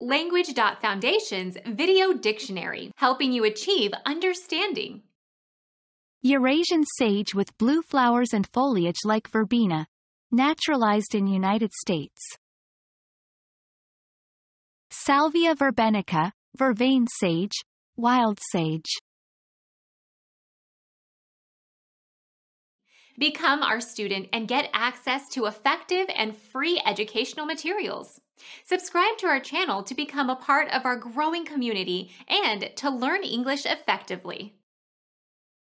Language.Foundation's Video Dictionary, helping you achieve understanding. Eurasian sage with blue flowers and foliage like verbena, naturalized in United States. Salvia verbenica, vervain sage, wild sage. Become our student and get access to effective and free educational materials. Subscribe to our channel to become a part of our growing community and to learn English effectively.